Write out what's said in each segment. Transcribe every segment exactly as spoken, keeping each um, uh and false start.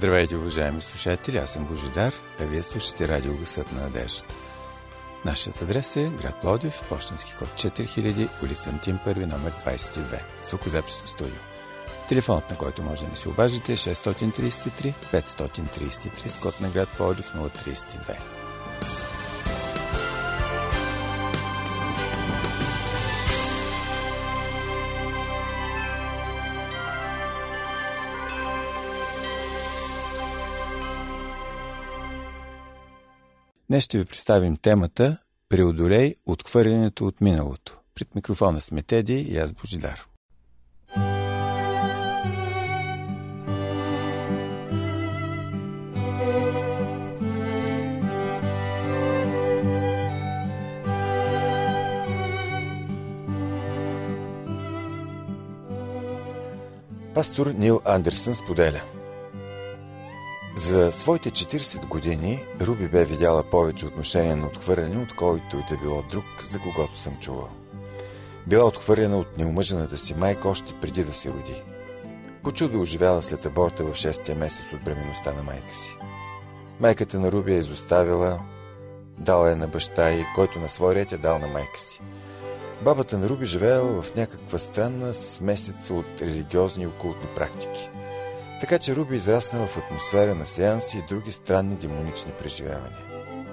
Здравейте, уважаеми слушатели, аз съм Божидар, а вие слушате радио Гласът на надеждата. Нашият адрес е град Пловдив, пощенски код четири хиляди, улица Антим първи, номер двадесет и две, звукозаписно студио. Телефонът, на който може да ни се обажите, е шест три три пет три три с код на град Пловдив нула три две. Днес ще ви представим темата «Преодолей отхвърлянето от миналото». Пред микрофона сме Теди и аз Божидар. Пастор Нил Андерсън споделя: за своите четиридесет години Руби бе видяла повече отношения на отхвърляне, отколкото и да било друг, за когото съм чувал. Била отхвърлена от неомъжената си майка още преди да се роди. По чудо оживяла след аборта в шестия месец от бременността на майка си. Майката на Руби я изоставила, дала я на баща й, който на свой ред я дал на майка си. Бабата на Руби живеела в някаква странна смесица от религиозни и окултни практики. Така че Руби израснала в атмосфера на сеанси и други странни демонични преживявания.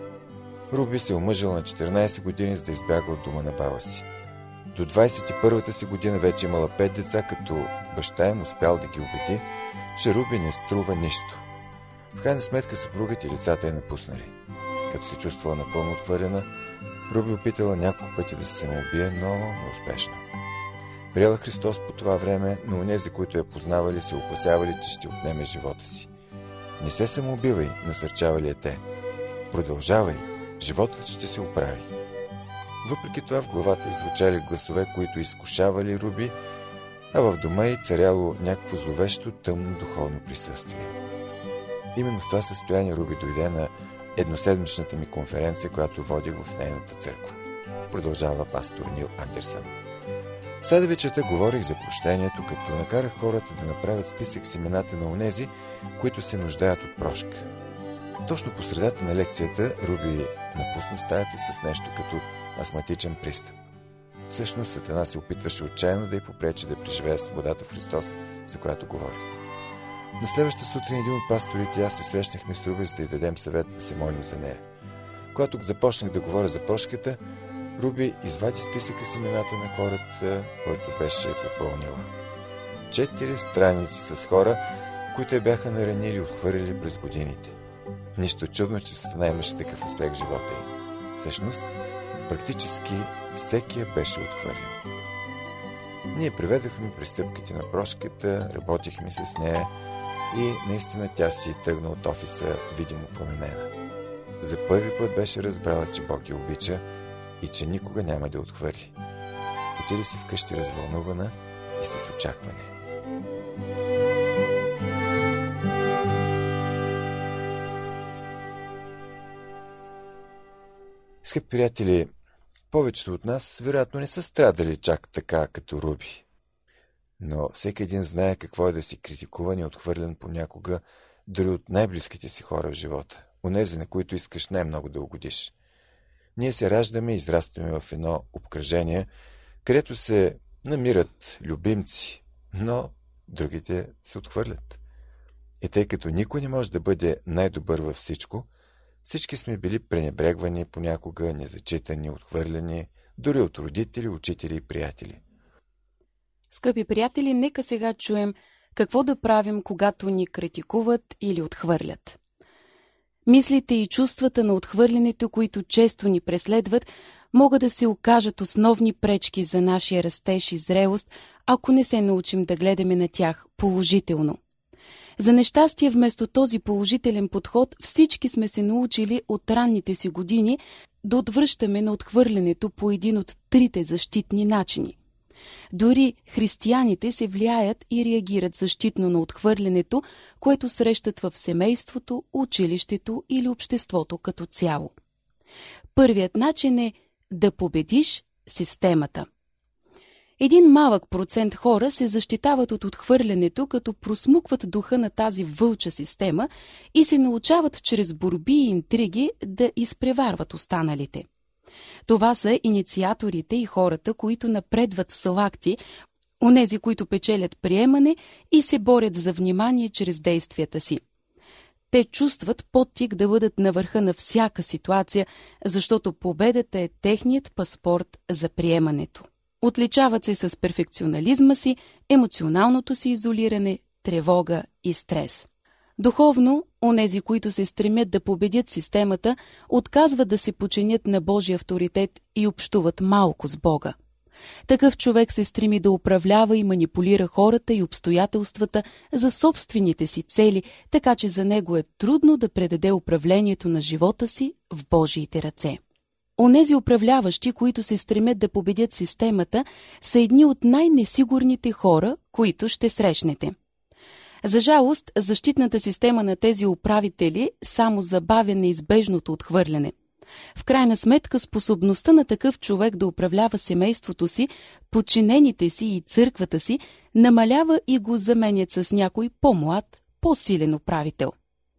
Руби се омъжила на четиринадесет години, за да избяга от дома на баба си. До двадесет и първата си година вече имала пет деца, като баща им успял да ги убеди, че Руби не струва нищо. В крайна сметка съпругът и децата я напуснали. Като се чувствала напълно отхвърлена, Руби опитала няколко пъти да се самоубие, но неуспешно. Приела Христос по това време, но онези, които я познавали, се опасявали, че ще отнеме живота си. Не се самоубивай, насърчавали я те. Продължавай, животът ще се оправи. Въпреки това в главата иззвучали гласове, които изкушавали Руби, а в дома й царяло някакво зловещо, тъмно духовно присъствие. Именно в това състояние Руби дойде на едноседмичната ми конференция, която водих в нейната църква. Продължава пастор Нил Андерсън. След вечерта говорих за прощението, като накарах хората да направят списък с имената на онези, които се нуждаят от прошка. Точно по средата на лекцията Руби напусна стаята с нещо като астматичен пристъп. Всъщност Сатана се опитваше отчаяно да й попречи да преживее свободата в Христос, за която говорих. На следващата сутрин един от пасторите и аз се срещнахме с Руби, за да й дадем съвет да се молим за нея. Когато започнах да говоря за прошката, Руби извади списъка с имената на хората, който беше попълнила. Четири страници с хора, които я бяха наранили и отхвърлили през годините. Нищо чудно, че Сатана имаше такъв успех в живота й. Всъщност, практически всеки я беше отхвърлил. Ние приведохме пристъпките на прошката, работихме с нея и наистина тя си тръгна от офиса видимо променена. За първи път беше разбрала, че Бог я обича и че никога няма да отхвърли. Отиде си вкъщи развълнувана и с очакване. Скъпи приятели, повечето от нас вероятно не са страдали чак така като Руби. Но всеки един знае какво е да си критикуван и отхвърлен понякога дори от най-близките си хора в живота, онези, на които искаш най-много да угодиш. Ние се раждаме и израстваме в едно обкръжение, където се намират любимци, но другите се отхвърлят. И тъй като никой не може да бъде най-добър във всичко, всички сме били пренебрегвани понякога, незачитани, отхвърляни, дори от родители, учители и приятели. Скъпи приятели, нека сега чуем какво да правим, когато ни критикуват или отхвърлят. Мислите и чувствата на отхвърлянето, които често ни преследват, могат да се окажат основни пречки за нашия растеж и зрелост, ако не се научим да гледаме на тях положително. За нещастие, вместо този положителен подход, всички сме се научили от ранните си години да отвръщаме на отхвърлянето по един от трите защитни начини. Дори християните се влияят и реагират защитно на отхвърлянето, което срещат в семейството, училището или обществото като цяло. Първият начин е да победиш системата. Един малък процент хора се защитават от отхвърлянето, като просмукват духа на тази вълча система и се научават чрез борби и интриги да изпреварват останалите. Това са инициаторите и хората, които напредват с лакти, онези, които печелят приемане и се борят за внимание чрез действията си. Те чувстват подтик да бъдат на върха на всяка ситуация, защото победата е техният паспорт за приемането. Отличават се с перфекционализма си, емоционалното си изолиране, тревога и стрес. Духовно, онези, които се стремят да победят системата, отказват да се подчинят на Божия авторитет и общуват малко с Бога. Такъв човек се стреми да управлява и манипулира хората и обстоятелствата за собствените си цели, така че за него е трудно да предаде управлението на живота си в Божиите ръце. Онези управляващи, които се стремят да победят системата, са едни от най-несигурните хора, които ще срещнете. За жалост, защитната система на тези управители само забавя неизбежното отхвърляне. В крайна сметка, способността на такъв човек да управлява семейството си, подчинените си и църквата си намалява и го заменят с някой по-млад, по-силен управител.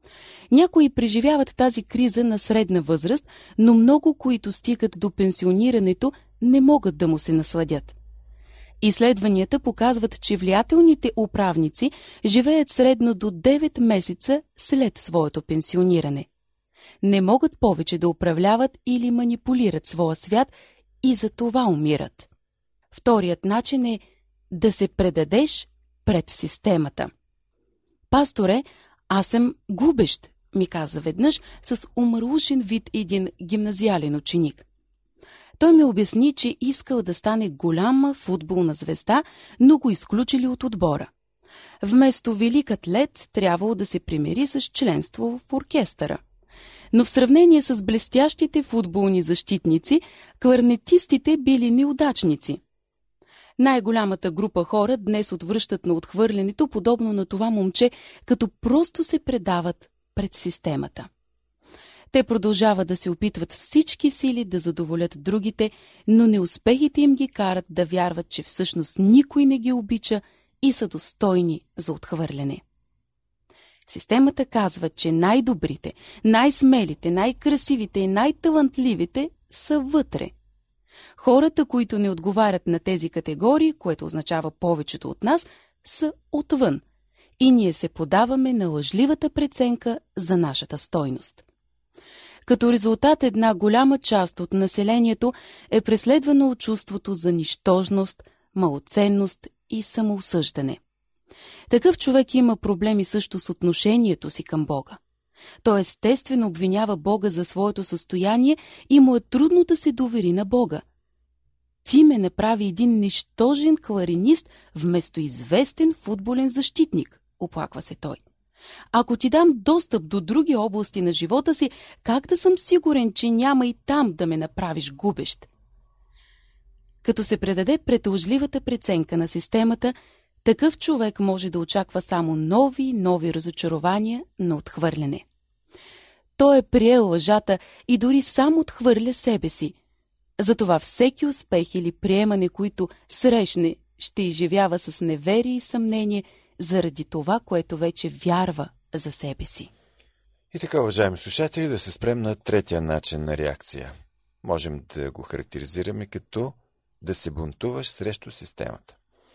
Някои преживяват тази криза на средна възраст, но много, които стигат до пенсионирането, не могат да му се насладят. Изследванията показват, че влиятелните управници живеят средно до девет месеца след своето пенсиониране. Не могат повече да управляват или манипулират своя свят и за това умират. Вторият начин е да се предадеш пред системата. Пасторе, аз съм губещ, ми каза веднъж с умърлушен вид един гимназиален ученик. Той ми обясни, че искал да стане голяма футболна звезда, но го изключили от отбора. Вместо велик атлет трябвало да се примири с членство в оркестъра. Но в сравнение с блестящите футболни защитници, кларнетистите били неудачници. Най-голямата група хора днес отвръщат на отхвърлянето, подобно на това момче, като просто се предават пред системата. Те продължават да се опитват с всички сили да задоволят другите, но неуспехите им ги карат да вярват, че всъщност никой не ги обича и са достойни за отхвърляне. Системата казва, че най-добрите, най-смелите, най-красивите и най-талантливите са вътре. Хората, които не отговарят на тези категории, което означава повечето от нас, са отвън. И ние се подаваме на лъжливата преценка за нашата стойност. Като резултат, една голяма част от населението е преследвано от чувството за нищожност, малоценност и самоосъждане. Такъв човек има проблеми също с отношението си към Бога. Той естествено обвинява Бога за своето състояние и му е трудно да се довери на Бога. Ти ме направи един нищожен кларинист вместо известен футболен защитник, оплаква се той. Ако ти дам достъп до други области на живота си, как да съм сигурен, че няма и там да ме направиш губещ? Като се предаде пред лъжливата преценка на системата, такъв човек може да очаква само нови, нови разочарования на отхвърляне. Той е приел лъжата и дори сам отхвърля себе си. Затова всеки успех или приемане, които срещне, ще изживява с неверие и съмнение заради това, което вече вярва за себе си. И така, уважаеми слушатели, да се спрем на третия начин на реакция. Можем да го характеризираме като да се бунтуваш срещу системата.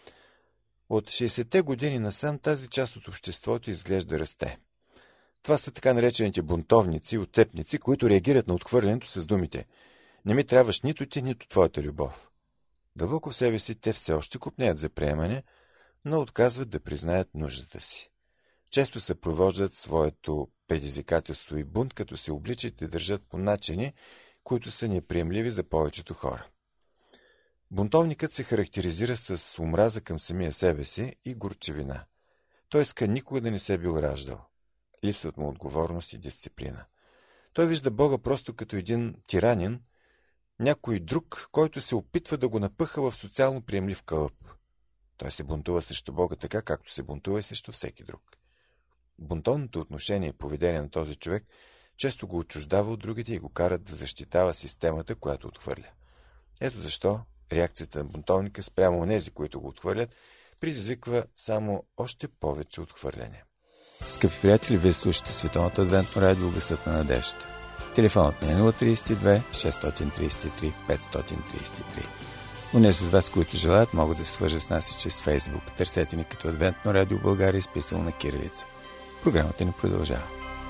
От шейсетте години насам тази част от обществото изглежда расте. Това са така наречените бунтовници, отцепници, които реагират на отхвърлянето с думите: не ми трябваш нито ти, нито твоята любов. Дълбоко в себе си те все още копнеят за приемане, но отказват да признаят нуждата си. Често съпровождат своето предизвикателство и бунт, като се обличат и държат по начини, които са неприемливи за повечето хора. Бунтовникът се характеризира с омраза към самия себе си и горчевина. Той иска никога да не се бил раждал. Липсват му отговорност и дисциплина. Той вижда Бога просто като един тиранин, някой друг, който се опитва да го напъха в социално приемлив кълъп. Той се бунтува срещу Бога така, както се бунтува и срещу всеки друг. Бунтовното отношение и поведение на този човек често го отчуждава от другите и го карат да защитава системата, която отхвърля. Ето защо реакцията на бунтовника спрямо онези, които го отхвърлят, предизвиква само още повече отхвърляне. Скъпи приятели, вие слушате Световното адвентно радио Гласът на надеждата. Телефонът ми е нула три две шест три три пет три три. Унези от вас, които желаят, могат да се свържат с нас и чрез Фейсбук. Търсете ни като Адвентно радио България, изписано на кирилица. Програмата ни продължава.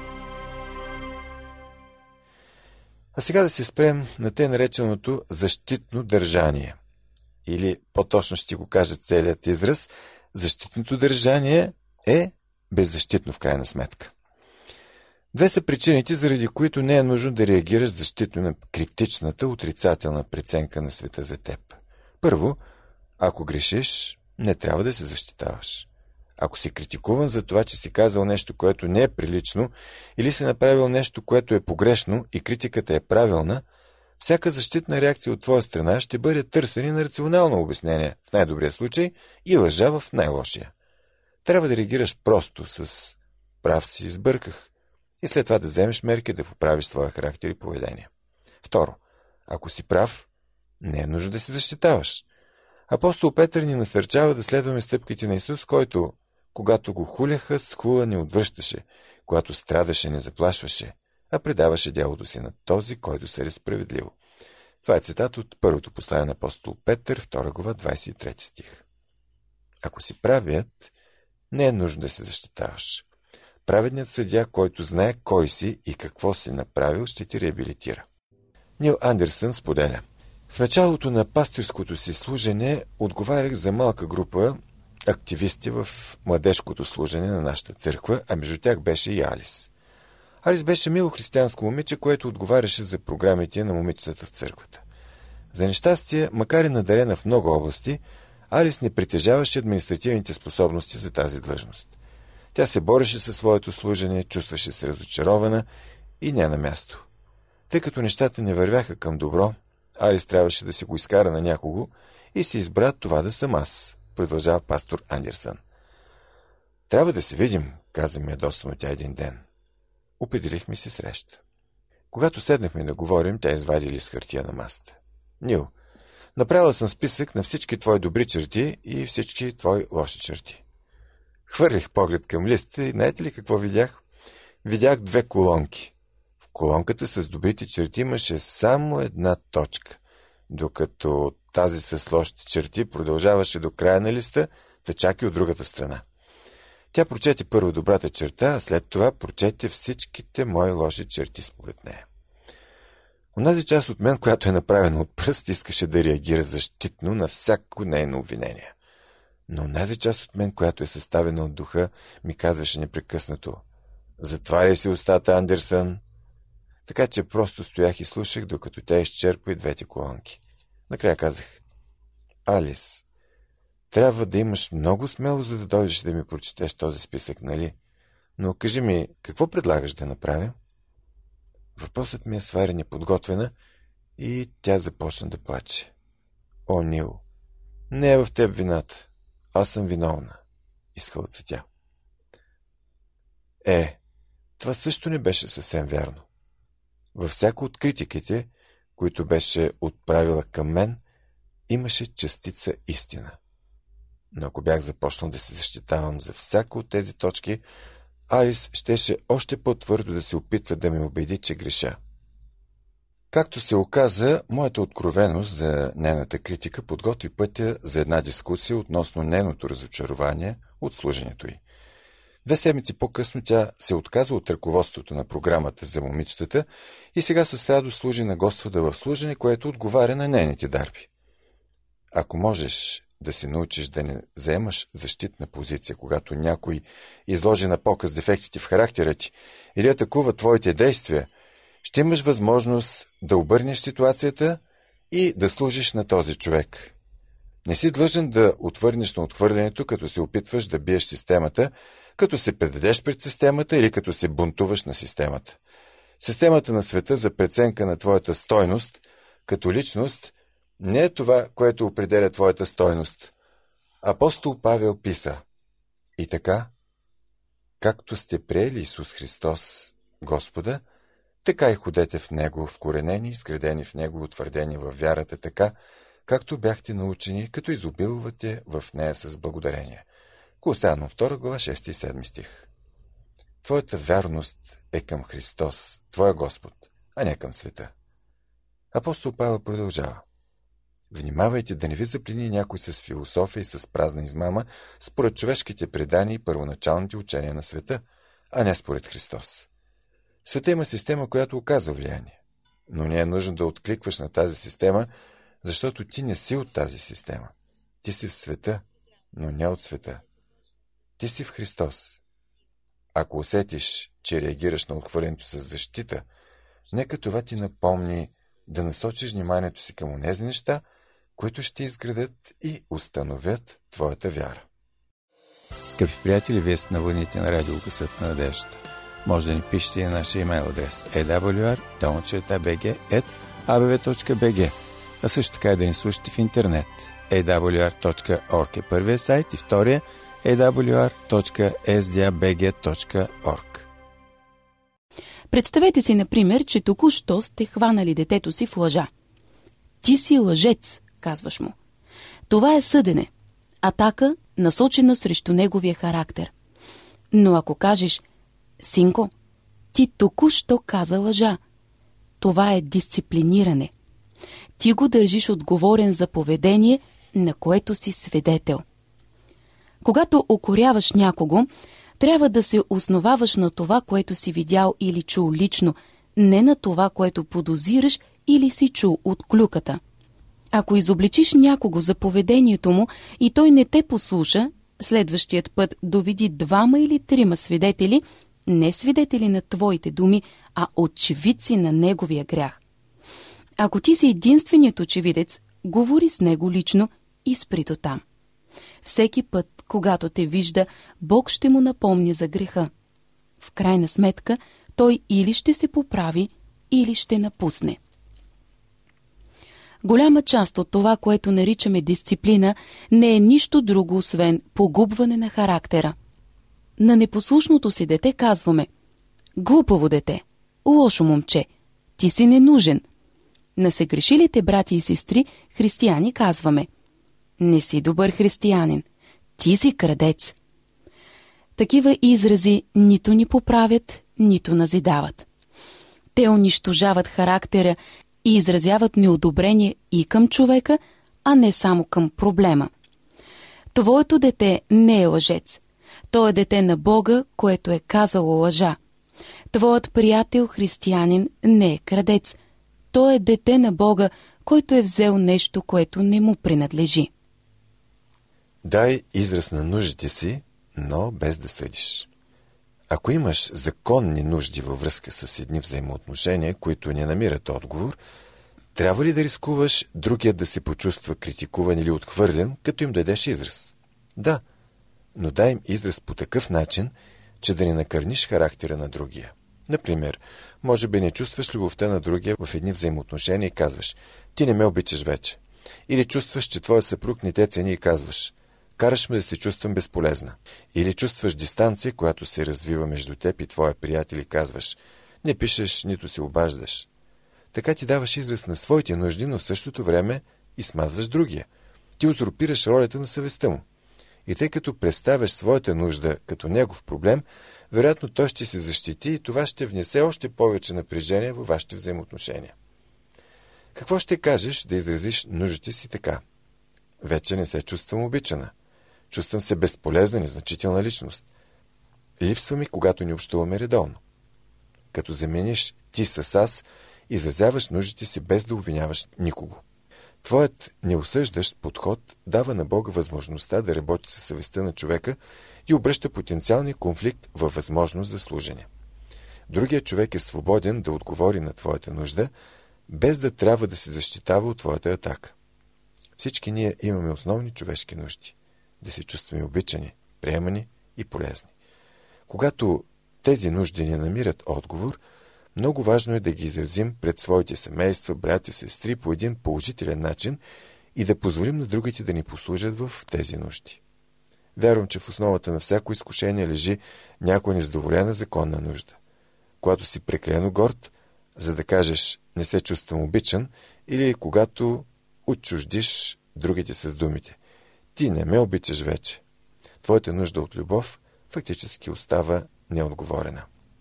А сега да се спрем на те нареченото защитно държание. Или по-точно ще го кажа целият израз, защитното държание е беззащитно в крайна сметка. Две са причините, заради които не е нужно да реагираш защитно на критичната, отрицателна преценка на света за теб. Първо, ако грешиш, не трябва да се защитаваш. Ако си критикуван за това, че си казал нещо, което не е прилично, или си направил нещо, което е погрешно и критиката е правилна, всяка защитна реакция от твоя страна ще бъде търсене на рационално обяснение в най-добрия случай и лъжа в най-лошия. Трябва да реагираш просто с прав си, сбърках, и след това да вземеш мерки да поправиш своя характер и поведение. Второ, ако си прав, не е нужно да се защитаваш. Апостол Петър ни насърчава да следваме стъпките на Исус, който, когато го хуляха, с хула не отвръщаше, когато страдаше, не заплашваше, а предаваше дялото си на този, който се справедливо. Това е цитат от първото послание на апостол Петър, втора глава, двадесет и трети стих. Ако си правият, не е нужно да се защитаваш. Праведният съдия, който знае кой си и какво си направил, ще ти реабилитира. Нил Андерсън споделя: в началото на пастирското си служене отговарях за малка група активисти в младежкото служене на нашата църква, а между тях беше и Алис. Алис беше мило християнско момиче, което отговаряше за програмите на момичетата в църквата. За нещастие, макар и надарена в много области, Алис не притежаваше административните способности за тази длъжност. Тя се бореше със своето служене, чувстваше се разочарована и не на място. Тъй като нещата не вървяха към добро, Алис трябваше да се го изкара на някого и се избра това да съм аз, продължава пастор Андерсън. Трябва да се видим, каза ми ядосно тя един ден. Определихме се среща. Когато седнахме да говорим, тя извади лист хартия на масата. Нил, направила съм списък на всички твои добри черти и всички твои лоши черти. Хвърлих поглед към листа и знаете ли какво видях? Видях две колонки. В колонката с добрите черти имаше само една точка, докато тази с лошите черти продължаваше до края на листа, да чака от другата страна. Тя прочете първо добрата черта, а след това прочете всичките мои лоши черти според нея. Онази част от мен, която е направена от пръст, искаше да реагира защитно на всяко нейно обвинение. Но онази част от мен, която е съставена от духа, ми казваше непрекъснато: затваряй си устата, Андерсън. Така че просто стоях и слушах, докато тя изчерпа и двете колонки. Накрая казах: Алис, трябва да имаш много смело, за да дойдеш да ми прочетеш този списък, нали? Но кажи ми, какво предлагаш да направя? Въпросът ми е сварен и подготвена и тя започна да плаче. О, Нил, не е в теб вината. Аз съм виновна, изхълца тя. Е, това също не беше съвсем вярно. Във всяко от критиките, които беше отправила към мен, имаше частица истина. Но ако бях започнал да се защитавам за всяко от тези точки, Алис щеше още по-твърдо да се опитва да ме убеди, че греша. Както се оказа, моята откровеност за нейната критика подготви пътя за една дискусия относно нейното разочарование от служенето й. Две седмици по-късно тя се отказва от ръководството на програмата за момичетата и сега с радост служи на Господа в служене, което отговаря на нейните дарби. Ако можеш да се научиш да не заемаш защитна позиция, когато някой изложи на показ дефектите в характера ти или атакува твоите действия, ще имаш възможност да обърнеш ситуацията и да служиш на този човек. Не си длъжен да отвърнеш на отхвърлянето, като се опитваш да биеш системата, като се предадеш пред системата или като се бунтуваш на системата. Системата на света за преценка на твоята стойност като личност не е това, което определя твоята стойност. Апостол Павел писа: и така, както сте приели Исус Христос, Господа, така и ходете в Него, вкоренени, изградени в Него, утвърдени във вярата, така, както бяхте научени, като изобилвате в нея с благодарение. Колосяно втора глава, шести и седми стих. Твоята вярност е към Христос, Твоя Господ, а не към света. Апостол Павел продължава. Внимавайте да не ви заплени някой с философия и с празна измама, според човешките предания и първоначалните учения на света, а не според Христос. Света има система, която оказва влияние, но не е нужно да откликваш на тази система, защото ти не си от тази система. Ти си в света, но не от света. Ти си в Христос. Ако усетиш, че реагираш на отхвърлянето с защита, нека това ти напомни да насочиш вниманието си към онези неща, които ще изградат и установят твоята вяра. Скъпи приятели, вие сте на вълните на радио Гласът на надеждата. Може да ни пишете и на нашия имейл адрес ей дабъл ю ар точка би джи ет а бе ве точка би джи, а също така и да ни слушате в интернет. ей дабъл ю ар точка орг е първия сайт и втория ей дабъл ю ар точка ес ди ей би джи точка орг. Представете си, например, че току-що сте хванали детето си в лъжа. Ти си лъжец, казваш му. Това е съдене, атака, насочена срещу неговия характер. Но ако кажеш, синко, ти току-що каза лъжа, това е дисциплиниране. Ти го държиш отговорен за поведение, на което си свидетел. Когато укоряваш някого, трябва да се основаваш на това, което си видял или чул лично, не на това, което подозираш или си чул от клюката. Ако изобличиш някого за поведението му и той не те послуша, следващият път доведи двама или трима свидетели, не свидетели на твоите думи, а очевидци на неговия грях. Ако ти си единственият очевидец, говори с него лично и спри до там. Всеки път, когато те вижда, Бог ще му напомни за греха. В крайна сметка, той или ще се поправи, или ще напусне. Голяма част от това, което наричаме дисциплина, не е нищо друго, освен погубване на характера. На непослушното си дете казваме: глупаво дете, лошо момче, ти си ненужен. На сегрешилите брати и сестри, християни, казваме: не си добър християнин, ти си крадец. Такива изрази нито ни поправят, нито назидават. Те унищожават характера и изразяват неодобрение и към човека, а не само към проблема. Твоето дете не е лъжец. То е дете на Бога, което е казало лъжа. Твоят приятел християнин не е крадец. Той е дете на Бога, който е взел нещо, което не му принадлежи. Дай израз на нуждите си, но без да съдиш. Ако имаш законни нужди във връзка с едни взаимоотношения, които не намират отговор, трябва ли да рискуваш другият да се почувства критикуван или отхвърлен, като им дадеш израз? Да, но дай им израз по такъв начин, че да не накърниш характера на другия. Например, може би не чувстваш любовта на другия в едни взаимоотношения и казваш: ти не ме обичаш вече. Или чувстваш, че твоят съпруг не те цени и казваш: караш ме да се чувствам безполезна. Или чувстваш дистанция, която се развива между теб и твоя приятел и казваш: не пишеш, нито се обаждаш. Така ти даваш израз на своите нужди, но в същото време и смазваш другия. Ти узурпираш ролята на съвестта му. И тъй като представяш своята нужда като негов проблем, вероятно той ще се защити и това ще внесе още повече напрежение във вашите взаимоотношения. Какво ще кажеш да изразиш нуждите си така? Вече не се чувствам обичана. Чувствам се безполезна, незначителна личност. Липсва ми, когато ни общуваме редовно. Като замениш ти с аз, изразяваш нуждите си без да обвиняваш никого. Твоят неосъждащ подход дава на Бога възможността да работи със съвестта на човека и обръща потенциалния конфликт във възможност за служене. Другият човек е свободен да отговори на твоята нужда, без да трябва да се защитава от твоята атака. Всички ние имаме основни човешки нужди – да се чувстваме обичани, приемани и полезни. Когато тези нужди не намират отговор, много важно е да ги изразим пред своите семейства, братя, сестри по един положителен начин и да позволим на другите да ни послужат в тези нужди. Вярвам, че в основата на всяко изкушение лежи някоя незадоволена законна нужда. Когато си прекалено горд, за да кажеш: не се чувствам обичан, или когато отчуждиш другите с думите: ти не ме обичаш вече. Твоята нужда от любов фактически остава неотговорена.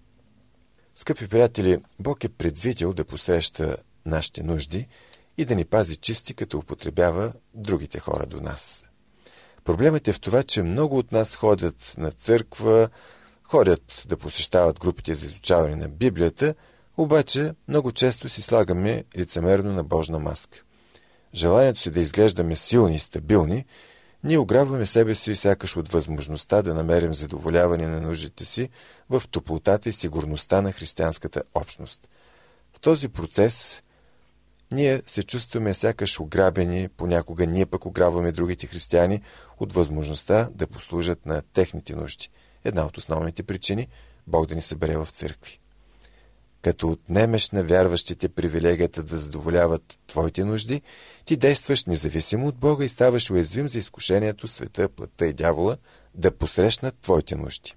Скъпи приятели, Бог е предвидил да посреща нашите нужди и да ни пази чисти, като употребява другите хора до нас. Проблемът е в това, че много от нас ходят на църква, ходят да посещават групите за изучаване на Библията, обаче много често си слагаме лицемерно на Божна маска. Желанието си да изглеждаме силни и стабилни, ние ограбваме себе си сякаш от възможността да намерим задоволяване на нуждите си в топлотата и сигурността на християнската общност. В този процес ние се чувстваме сякаш ограбени, понякога ние пък ограбваме другите християни от възможността да послужат на техните нужди. Една от основните причини Бог да ни събере в църкви. Като отнемеш на вярващите привилегията да задоволяват твоите нужди, ти действаш независимо от Бога и ставаш уязвим за изкушението света, плътта и дявола да посрещнат твоите нужди.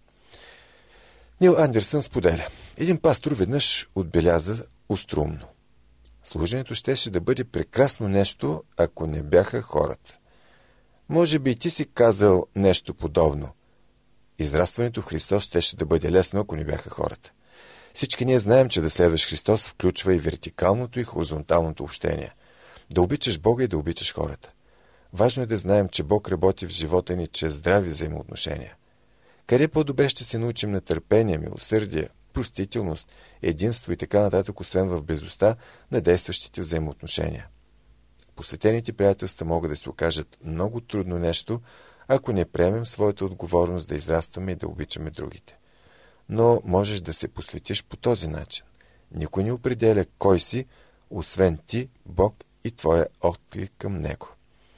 Нил Андерсън споделя: един пастор веднъж отбеляза остроумно: служенето щеше да бъде прекрасно нещо, ако не бяха хората. Може би и ти си казал нещо подобно. Израстването в Христос щеше да бъде лесно, ако не бяха хората. Всички ние знаем, че да следваш Христос включва и вертикалното и хоризонталното общение. Да обичаш Бога и да обичаш хората. Важно е да знаем, че Бог работи в живота ни чрез здрави взаимоотношения. Къде по-добре ще се научим на търпение, милосърдие, простителност, единство и така нататък, освен в близостта на действащите взаимоотношения? Посветените приятелства могат да се окажат много трудно нещо, ако не приемем своята отговорност да израстваме и да обичаме другите. Но можеш да се посветиш по този начин. Никой не определя кой си, освен ти, Бог и твоя отклик към Него.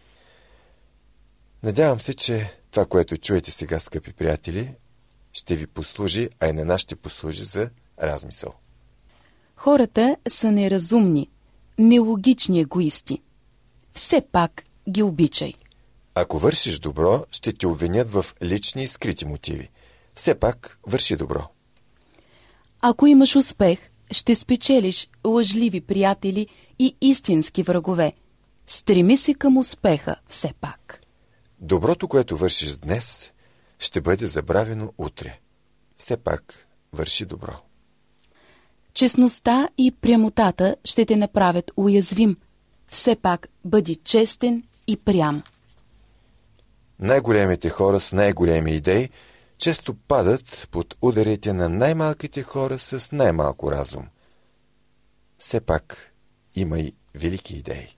Надявам се, че това, което чуете сега, скъпи приятели, ще ви послужи, а и на нас ще послужи за размисъл. Хората са неразумни, нелогични егоисти. Все пак ги обичай. Ако вършиш добро, ще те обвинят в лични и скрити мотиви. Все пак върши добро. Ако имаш успех, ще спечелиш лъжливи приятели и истински врагове. Стреми се към успеха все пак. Доброто, което вършиш днес, ще бъде забравено утре. Все пак върши добро. Честността и прямотата ще те направят уязвим. Все пак бъди честен и прям. Най-големите хора с най-големи идеи често падат под ударите на най-малките хора с най-малко разум. Все пак има и велики идеи.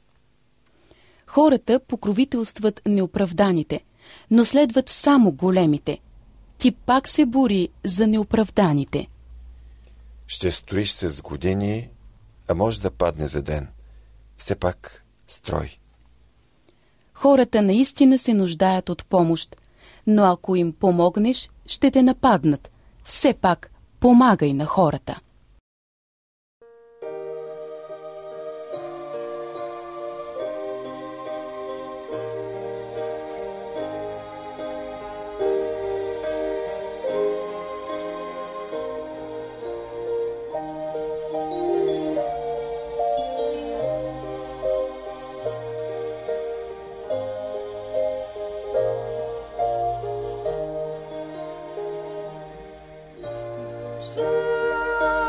Хората покровителстват неоправданите, но следват само големите. Ти пак се бори за неоправданите. Ще строиш се с години, а може да падне за ден. Все пак строй. Хората наистина се нуждаят от помощ, но ако им помогнеш, ще те нападнат. Все пак помагай на хората. Душа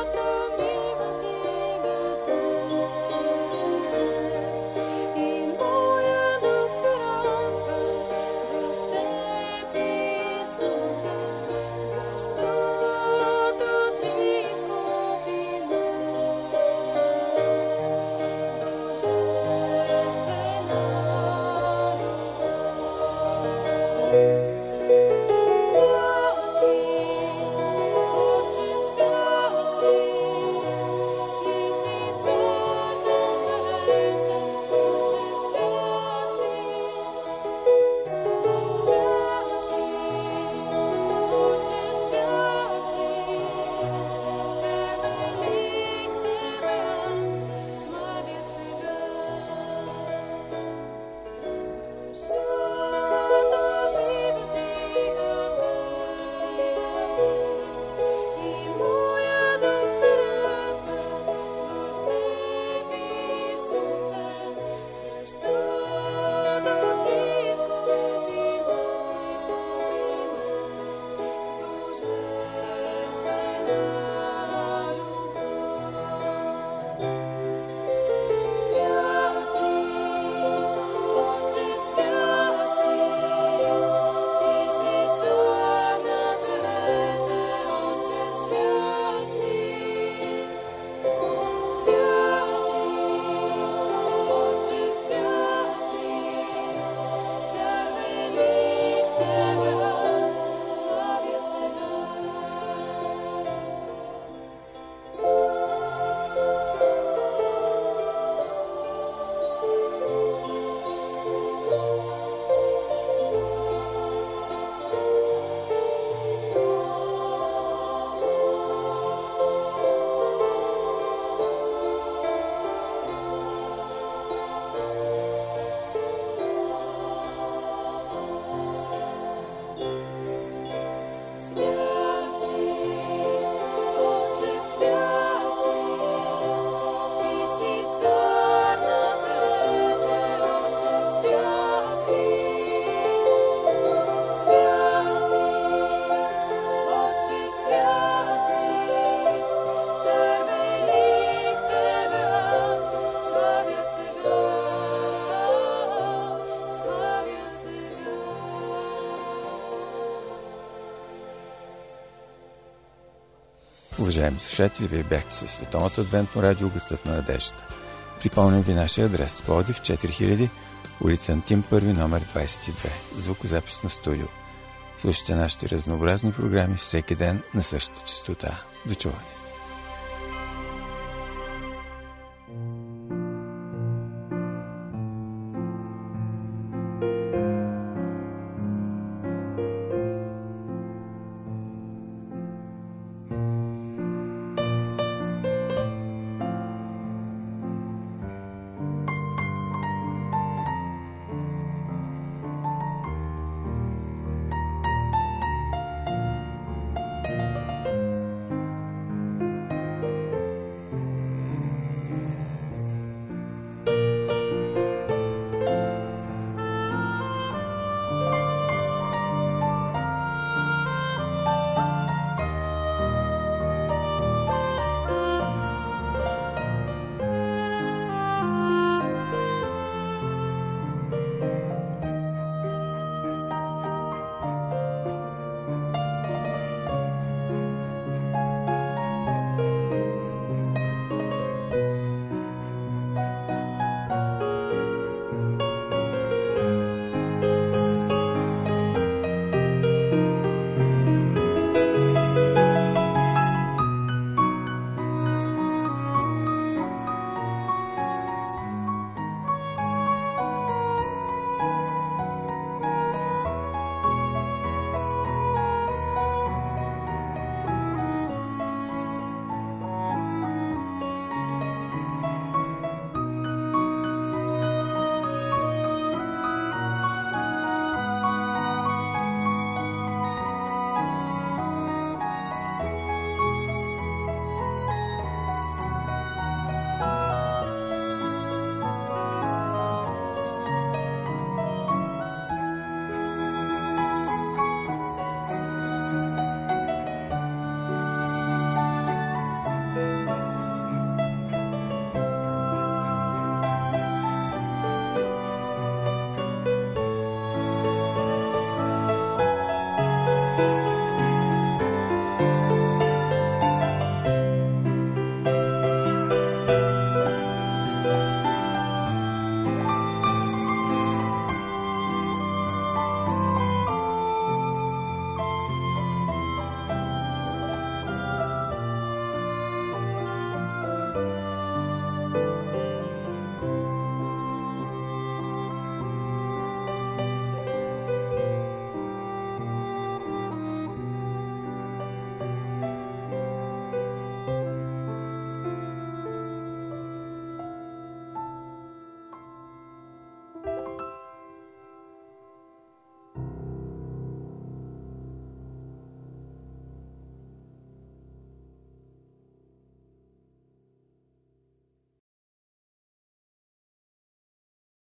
Уважаеми слушатели, вие бяхте със Световното адвентно радио Гъстът на надеждата. Припомням ви нашия адрес: Пловдив четири хиляди, улица Антим първи, номер двадесет и две, звукозаписно студио. Слушайте нашите разнообразни програми всеки ден на същата честота. До чуване!